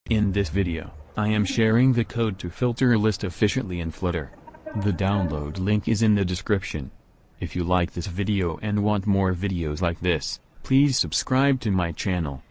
In this video, I am sharing the code to filter a list efficiently in Flutter. The download link is in the description. If you like this video and want more videos like this, please subscribe to my channel.